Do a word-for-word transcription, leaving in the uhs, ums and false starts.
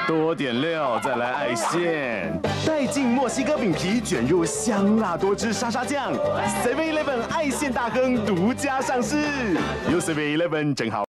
多点料，再来爱馅，带劲墨西哥饼皮卷入香辣多汁沙沙酱 ，seven eleven 爱馅大亨独家上市，有 seven eleven 正好。